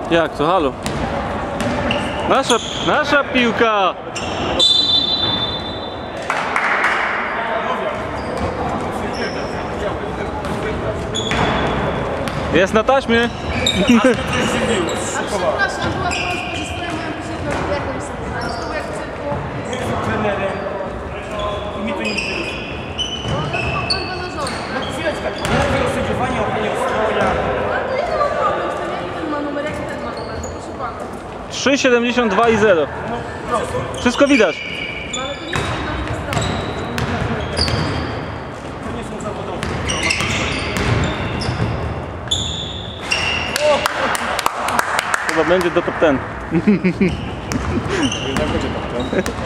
Jak to? Halo? Nasza piłka! Jest na taśmie! A przepraszam, była prośba, że swoją moją piosenkę jakąś sobie z tobą jak tylko... Trenerem i mnie to nie interesuje. No to pan go zarządza. No chwileczkę, ja mówię o sędziowaniu, o pani ustroja. Ale to jest ma problem, to jaki ten ma numer, jaki ten ma numer, to proszę pana. 3,72 i 0. No prosto. Wszystko widać. No ale to nie jest jednolite sprawy. To nie są zawodowcy. Chyba będzie do top 10. Jednak będzie tak, to.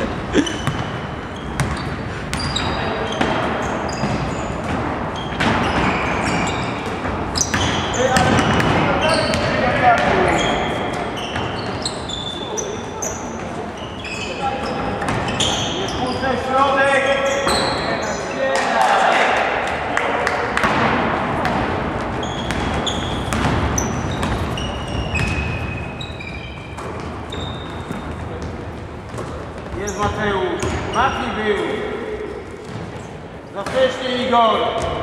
Jest Mateusz. Mati był. Za wcześnie Igor.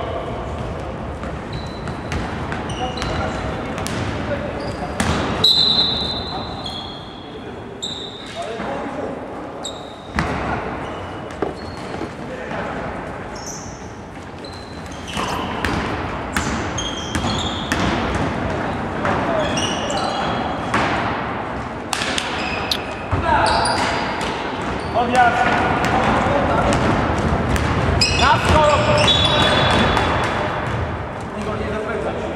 Odjazd! Na skok! Igor, nie zapędzać się.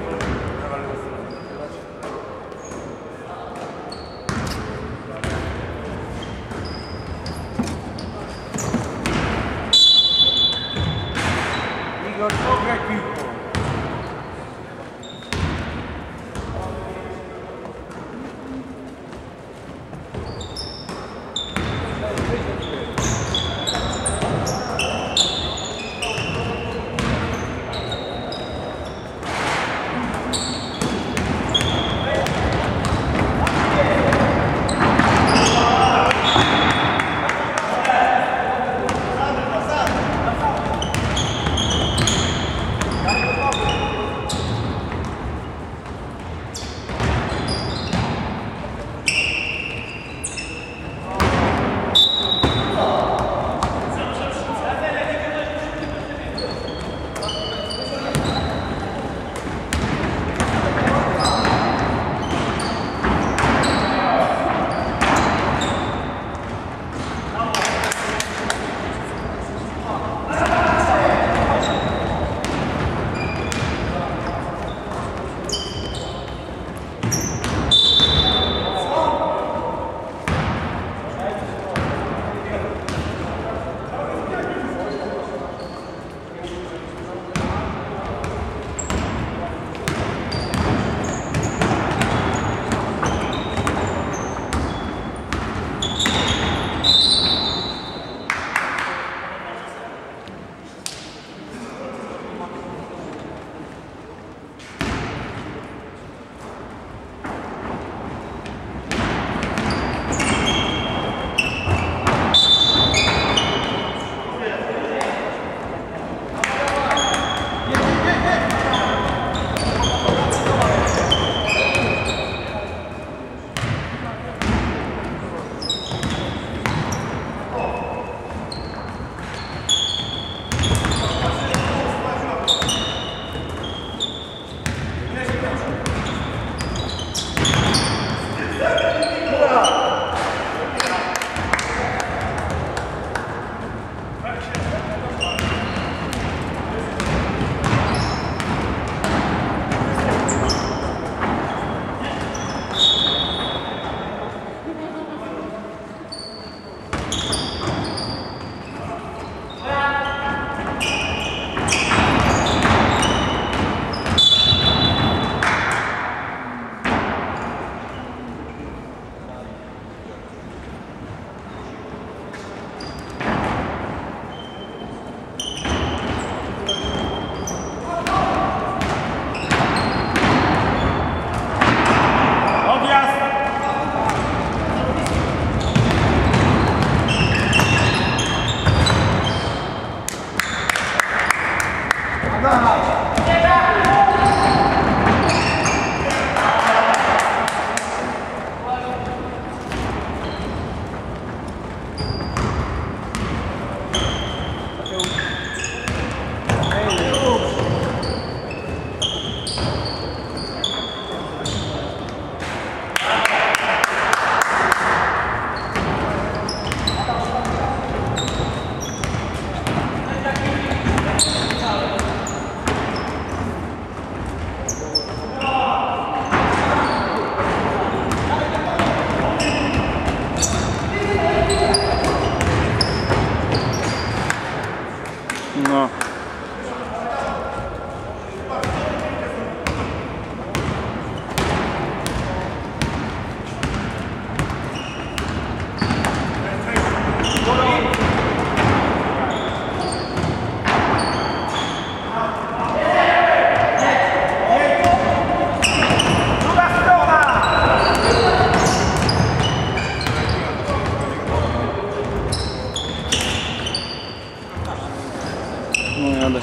Igor, pograj piłką.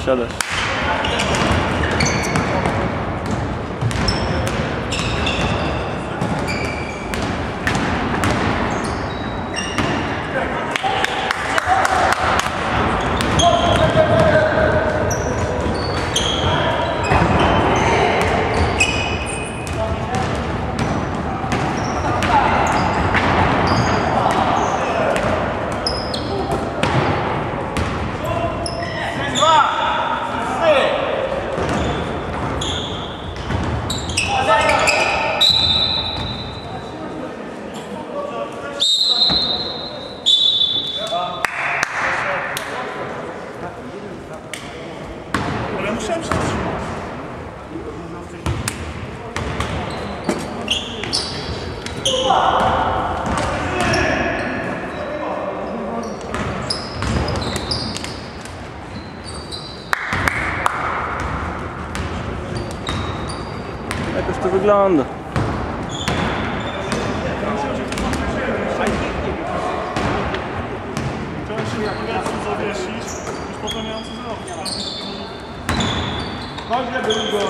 Siadaj. Ale musiałem się zatrzymać. Jakoś to wygląda. Chciałem się jak wiatr zawiesić, już potem miałem co zrobić. Chodź, był go.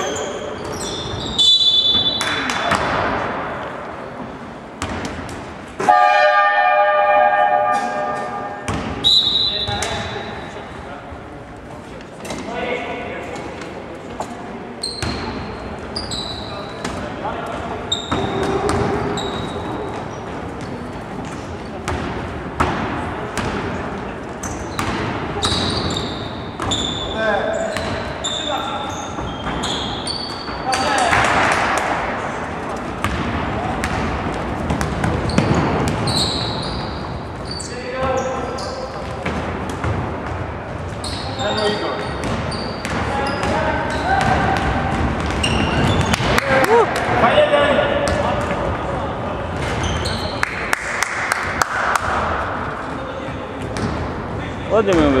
Ładnie mówię.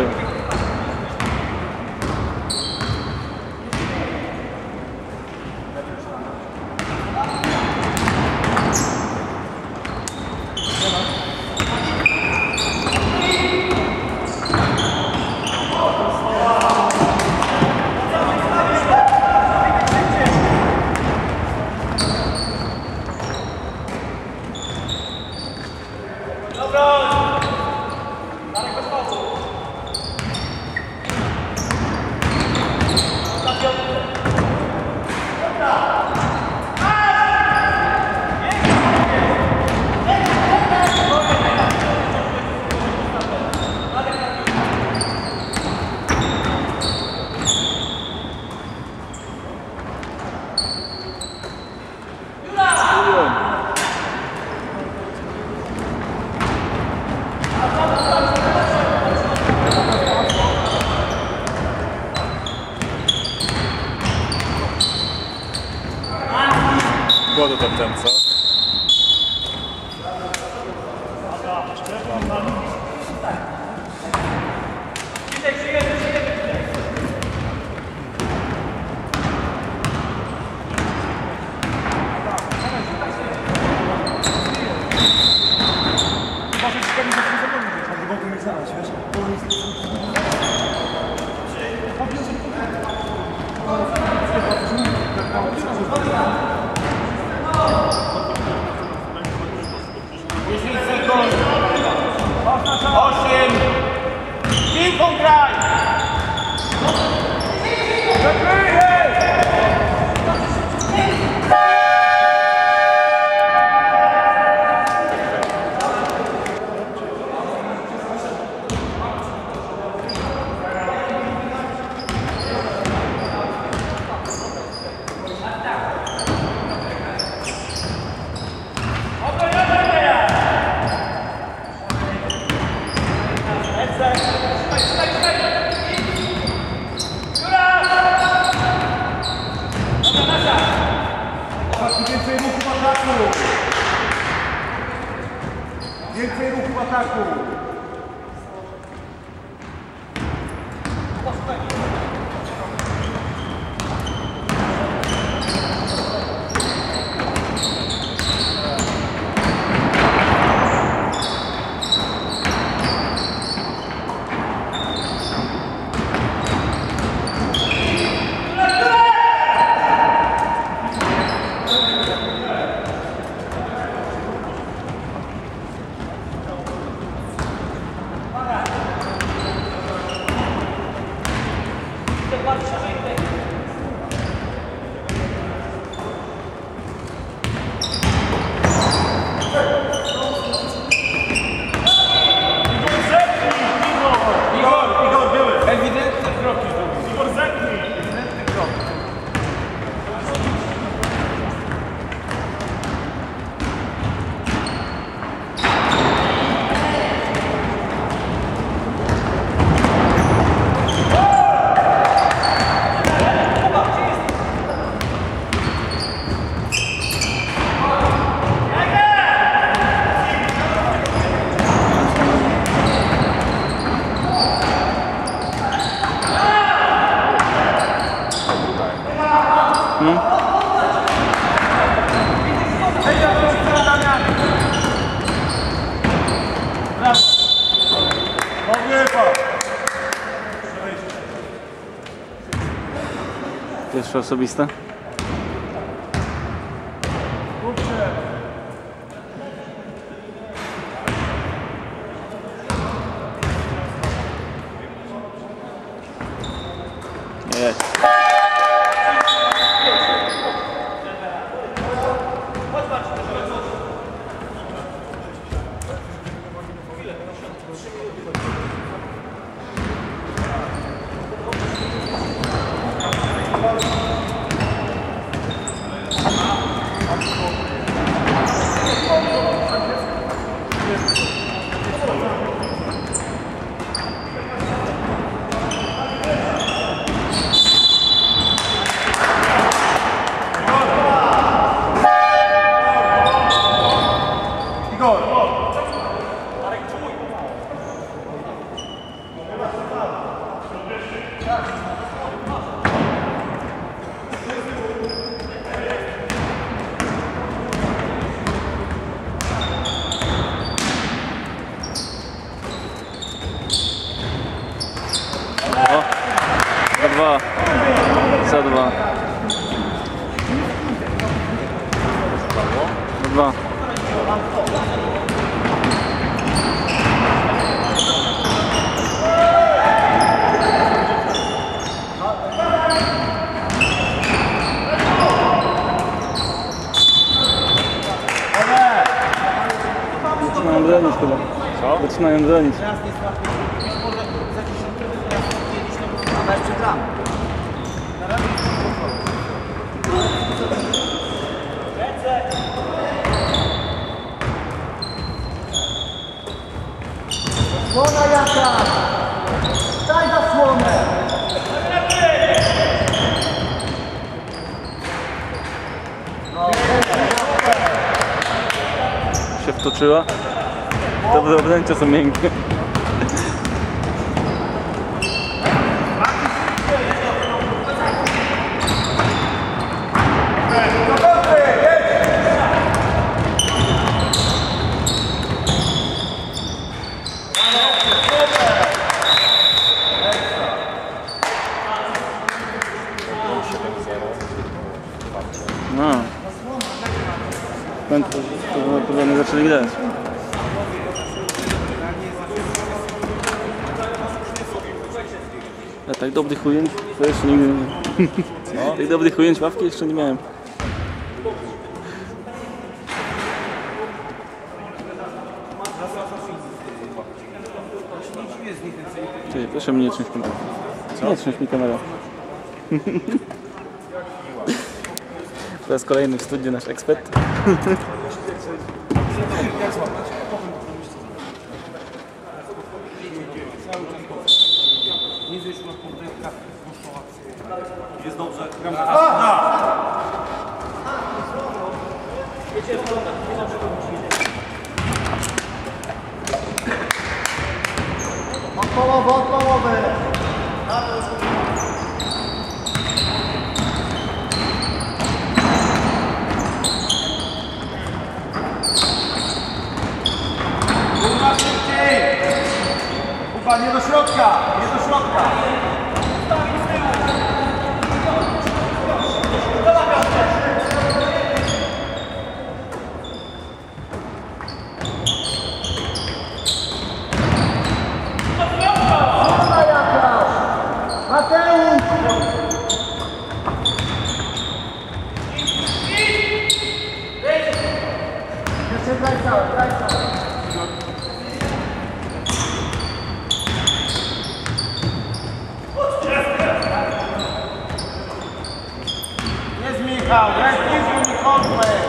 Było to ten, co? Więcej ruchu w ataku! Pierwsze osobiste. Jest. Za dwa. Zaczynają bronić chyba. Co? Zaczynają bronić. Słona jaka! Daj za słonę! Się wtoczyła. Dobre obręcze są miękkie. No. To nie zaczęli grać. Ja tak dobrych ujęć to jeszcze nigdy nie miałem. Tak dobrych ujęć ławki jeszcze nie miałem. Ty, proszę mnie nie trząść mi kamerę. Nie trząść mi kamerę. Po raz kolejny w studiu nasz ekspert. Jest dobrze. Od połowy, od połowy! Kuba, nie do środka! Nie do środka! Słona jaka! Mateusz! Jeszcze graj cały, graj cały. Jest Michał, jest Michał!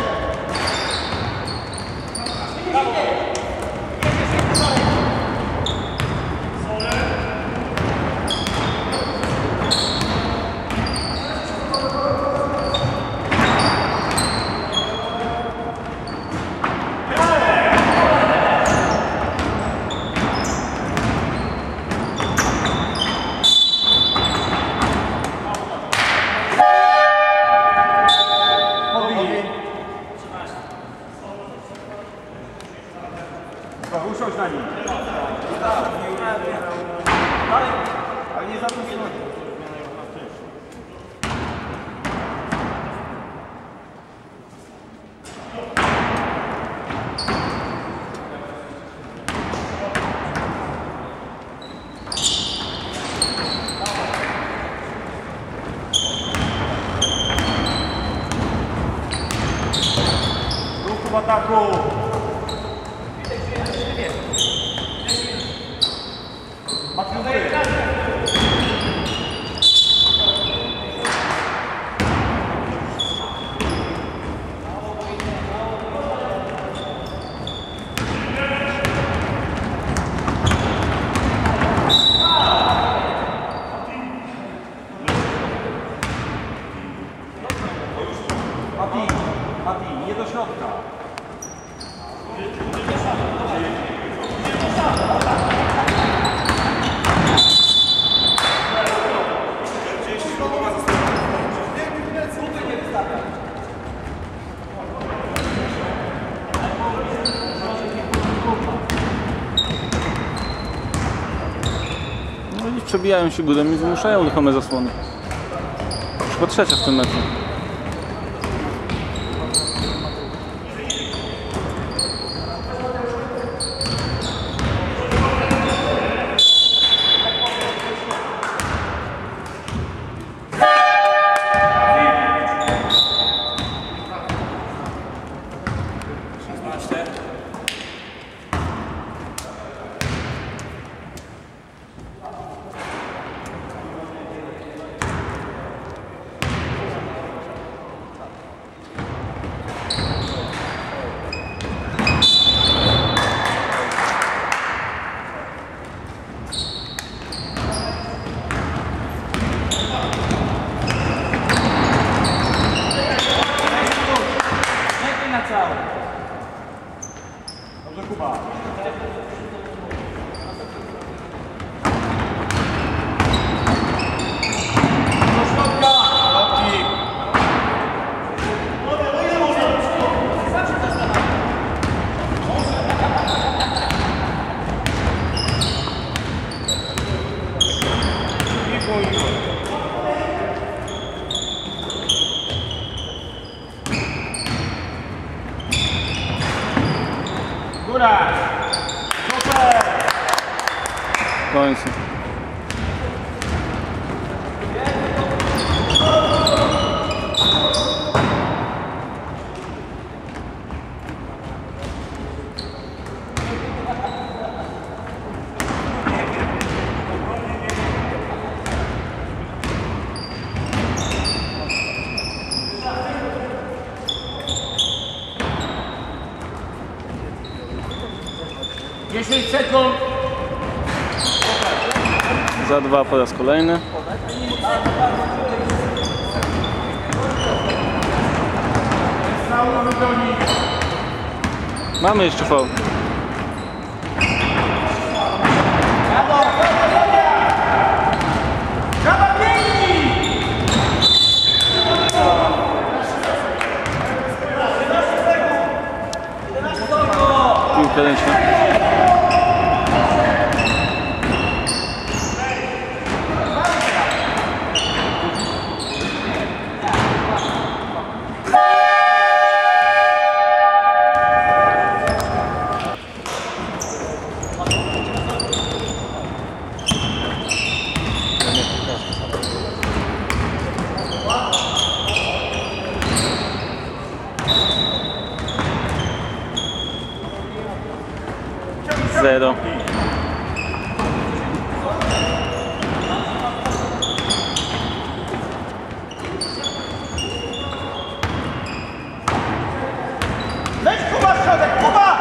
Usiądź na nim. Ale nie za tą stronę. Mati, nie do środka. No i przebijają się górem i wymuszają ruchome zasłony. Już po trzecia w tym meczu. Dobrze, Kuba. Do środka! Mati. Góra! Super! W końcu. Sekund. Za 2 po raz kolejny. Mamy jeszcze faul. Piłka ręczna. Zero. Leć Kuba w środek, Kuba!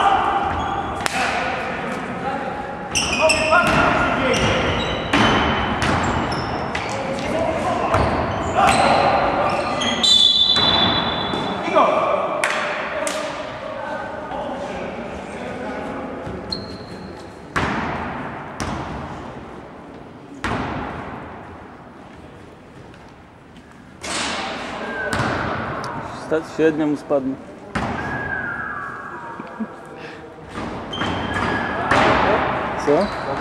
Nowy pan się dzieje. Igor! Stać średnio mu spadnie. Co?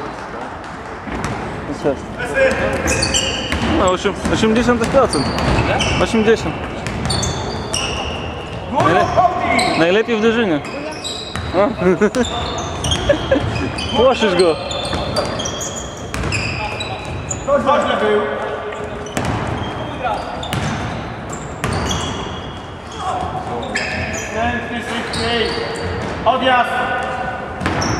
No 80%. 80. Najlepiej w drużynie. No. Płoszysz go. Ważny był. Następny szybciej. Odjazd.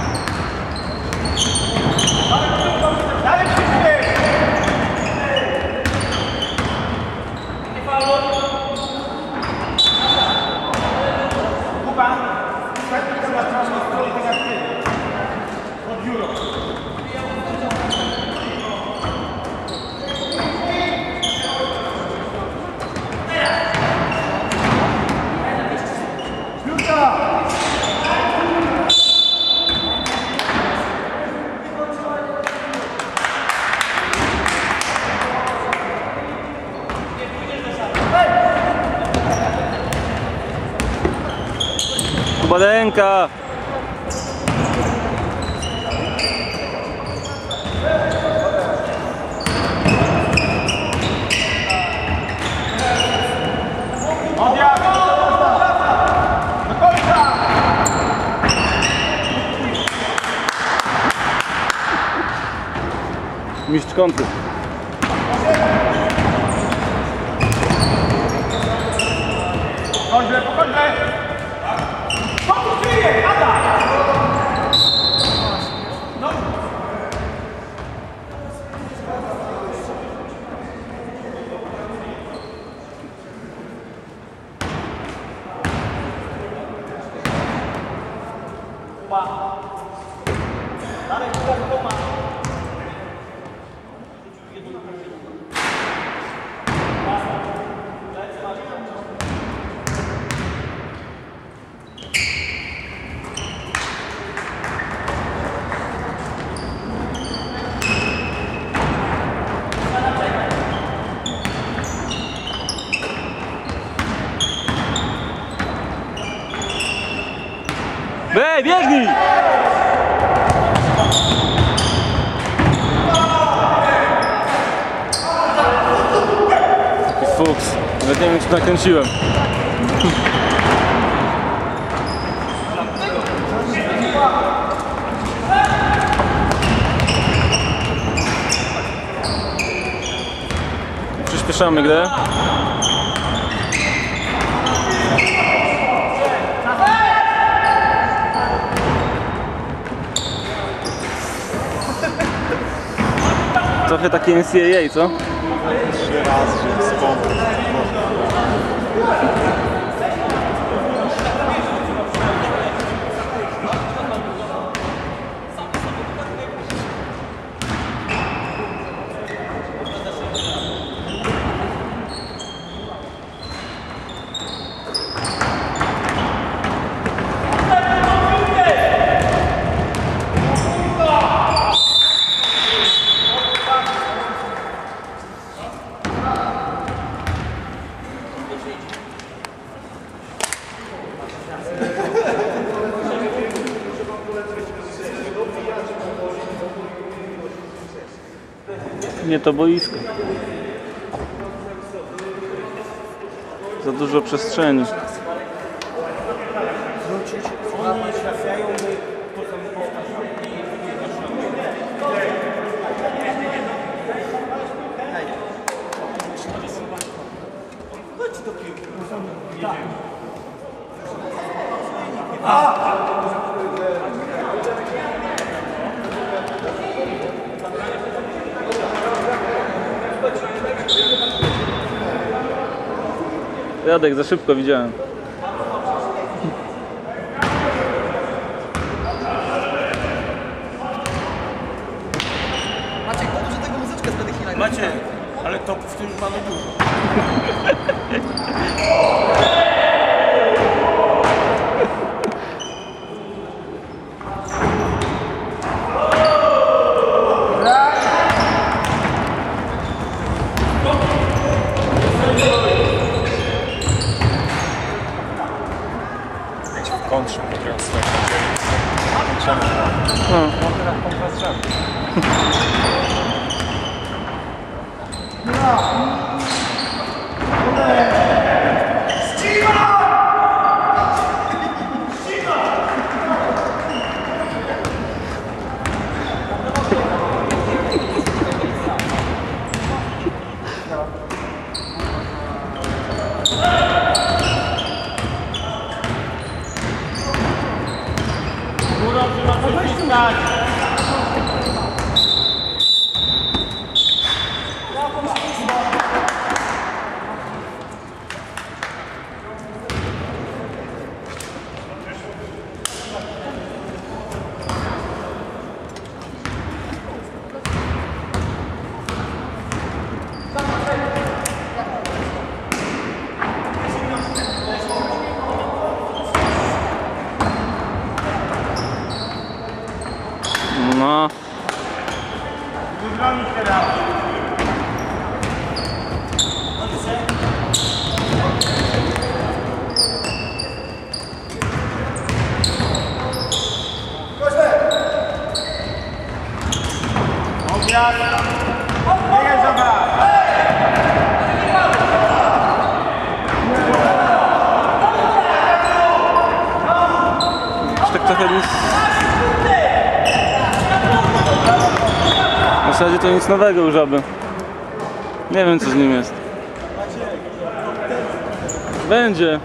Badenka! Mistrz kąty. Chodź, lepo, chodź, Ej, biegnij! Taki fuks. Nawet nie wiem, czy nakręciłem. Przyspieszamy grę. Trochę takie NCAA, co? 3 razy, żeby wspomóc. Nie to boisko. Za dużo przestrzeni. Radek, za szybko widziałem. Maciek, podróż do tego muzyczkę z Bedechina. Macie, ale topów to już mamy dużo. Kontrze, potrafię swoje nadzieje. Czemu? No teraz kontrast trzeba. No. Wybronić teraz. Objazd. Biegaj za brak. Już tak trochę nic... W zasadzie to nic nowego u Żaby. Nie wiem, co z nim jest. Będzie.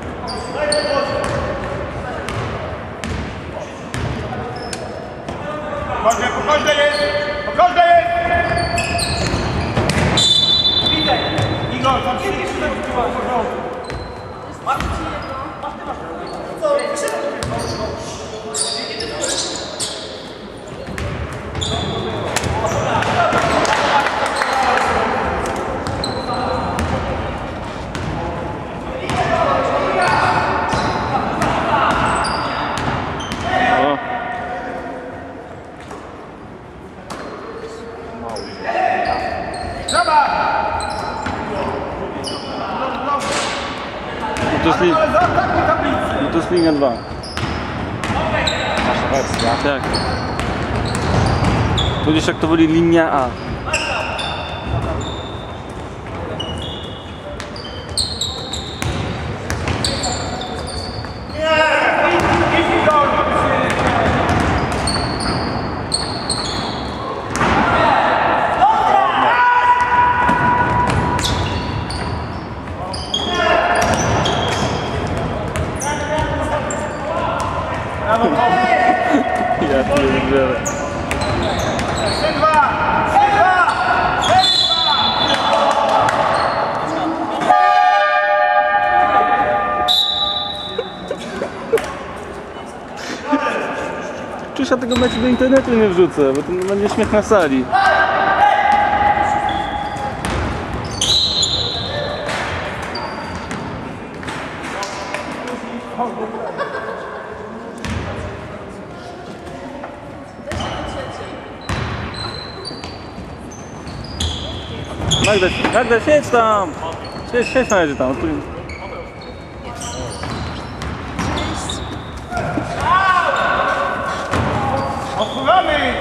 Po każdej jest! Po każdej jest! Widzę! Igor, tam się nie przyda w porządku. O. To jest linia 2. Nasza wersja. Tak. Tudzież jak to woli linia A. Ja pierdzielę. Czyż ja tego meczu do internetu nie wrzucę, bo to będzie śmiech na sali. Magda, siedź tam! Siedź na razie tam. Odpływamy!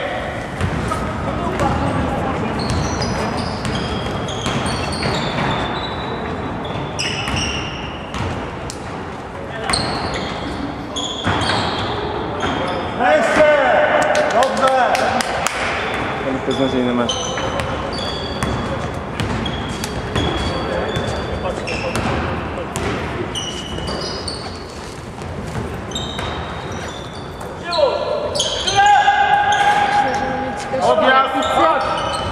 Jeszcze! Dobrze! Beznadziejny mecz. Objazd! Chodź!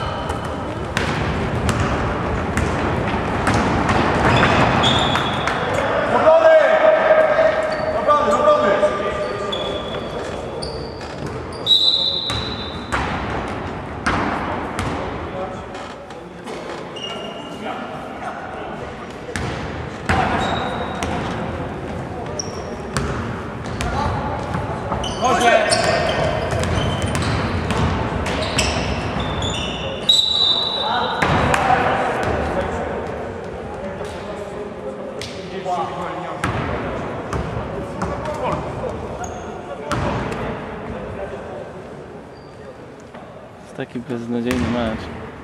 Obrony! Obrony, obrony! jest taki beznadziejny mecz.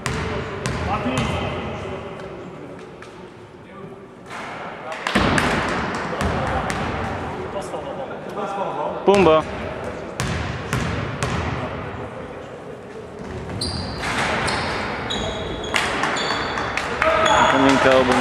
Pumba. Pamięka obok.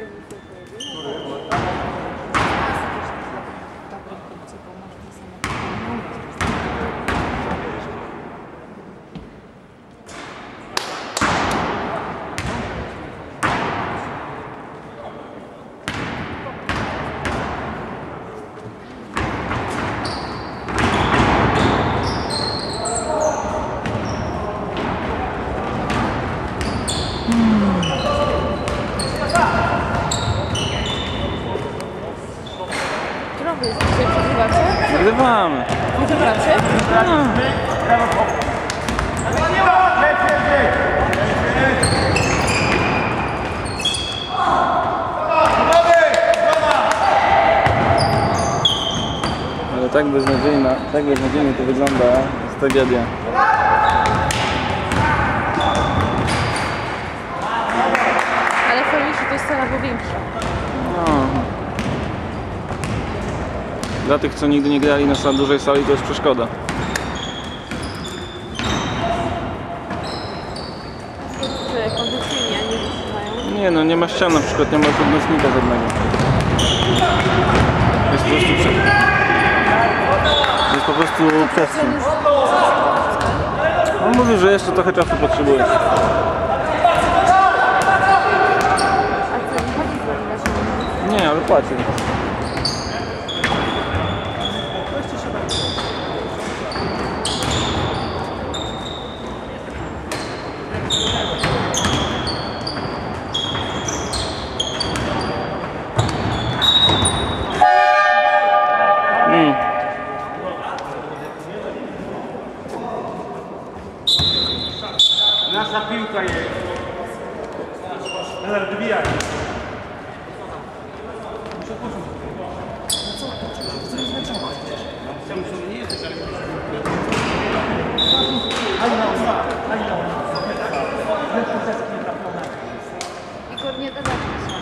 Nagrywamy. Nagrywacie? Ale tak beznadziejnie to wygląda, jest tragedia. Ale fajniejsze to jest sala, bo większa. No. Dla tych, co nigdy nie grali na dużej sali, to jest przeszkoda. Czy kondycyjnie nie wytrzymają? Nie no, nie ma ścian na przykład, nie ma podnośnika żadnego. Jest po prostu jest po prostu przestrzeń. On mówi, że jeszcze trochę czasu potrzebuje. A co, nie chodzi z nami na siebie? Nie, ale płaci. Nasza piłka jest. Nadal dobijać. Igor, nie gadać się.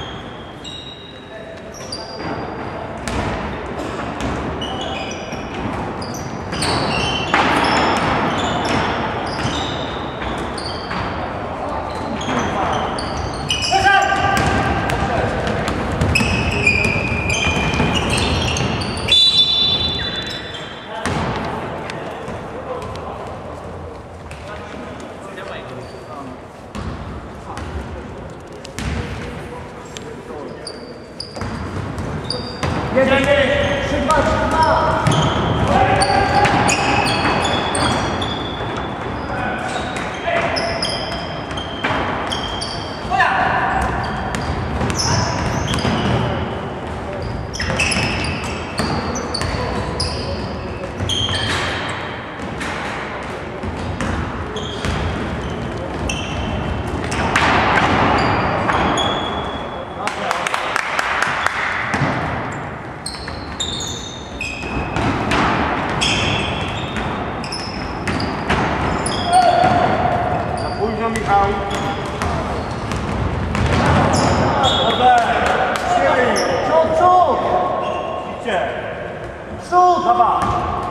Jeden, 3-2, 3-2. Późno, Michał. Przód, przód! Idźcie. Przód! Dawaj.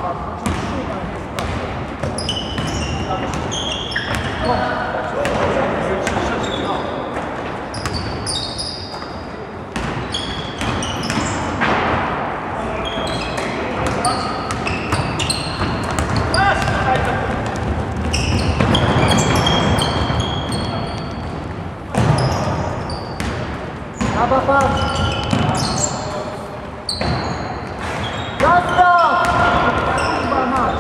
Dawa, patrz! Jazda! Kurwa mać!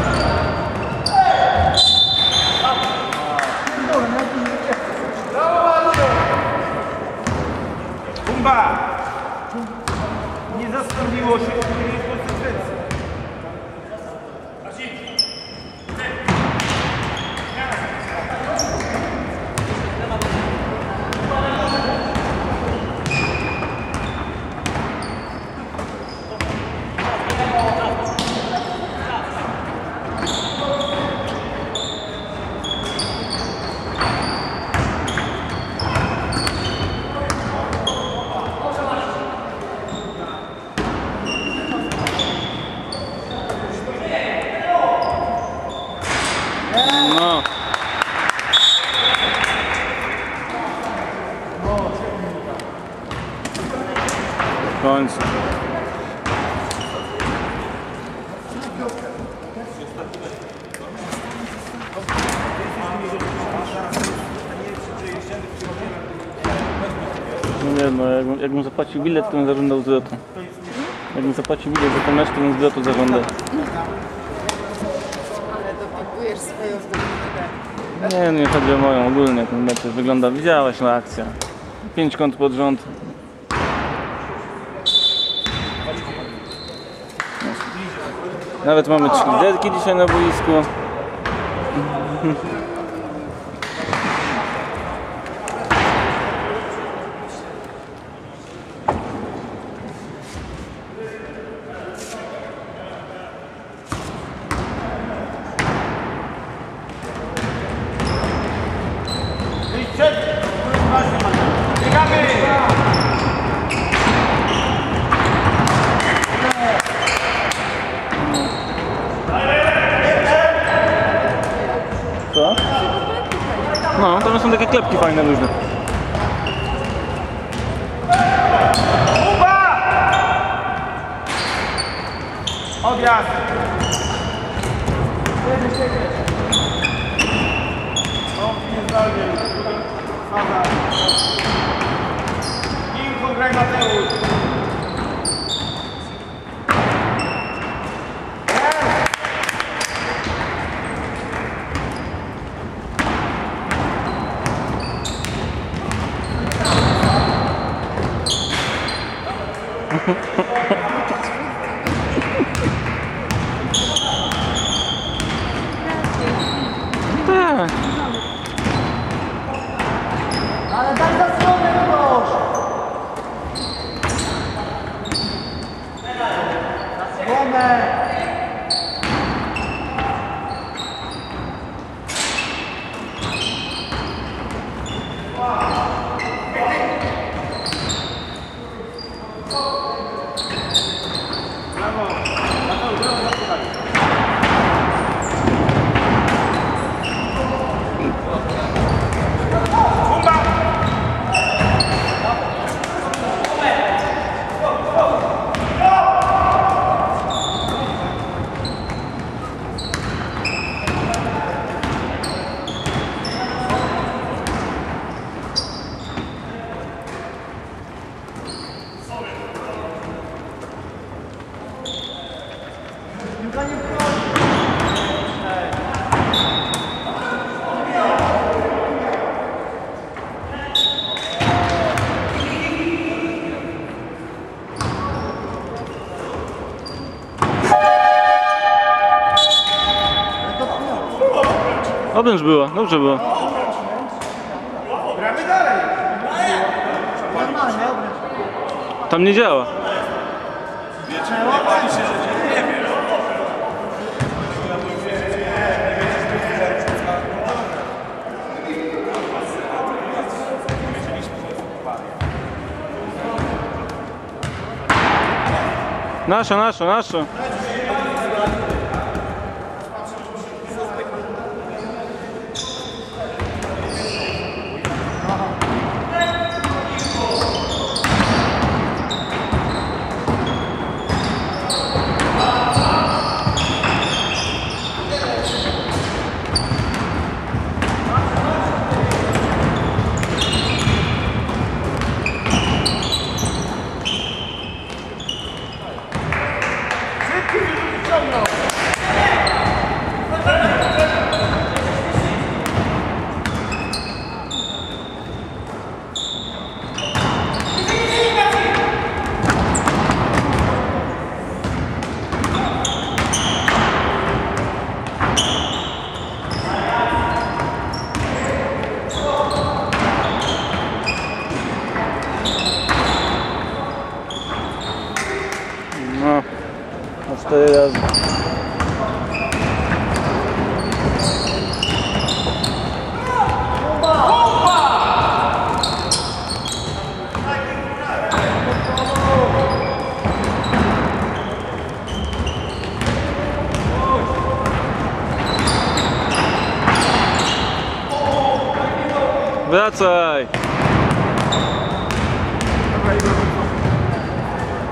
Pierdolę, jak to nie Bumba! Nie zastanowiło się, jakie jest konsekwencje. końcu. Nie no, jakbym zapłacił bilet, to bym zażądał zwrotu. Jakbym zapłacił bilet za ten mecz, to bym zwrotu zażądał. Ale dopingujesz swoją zdobywkę. Nie, nie chodzi o moją, ogólnie ten mecz wygląda, widziałaś no akcja. 5 kąt pod rząd. Nawet mamy 3 liderki dzisiaj na boisku. Co? No, tam są takie klepki fajne, luźne. Odjazd! No, nie zdalnie. Faza. Niku, graj Mateusz. Tak. Ale daj zasłonę ktoś! Zasłonę! Obręcz była, dobrze było. Gramy dalej. Normalnie, obręcz. Tam nie działa. Nasza. No, na 4 razy. Wracaj!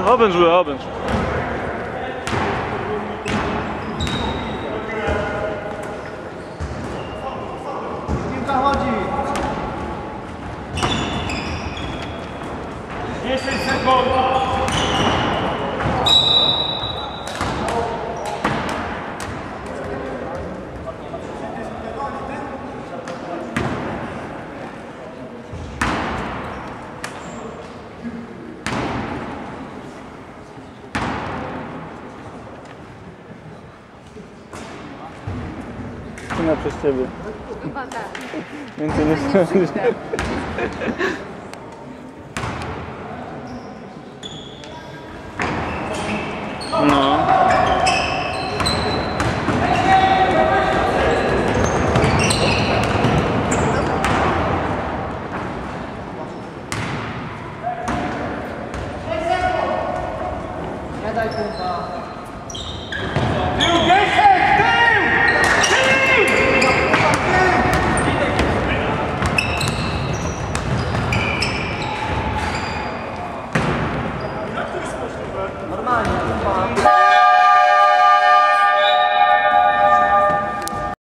Obędź go, obędź. Piłka chodzi. 10 sekund. Przez ciebie. Chyba tak. Więcej nie Nie przyjdę.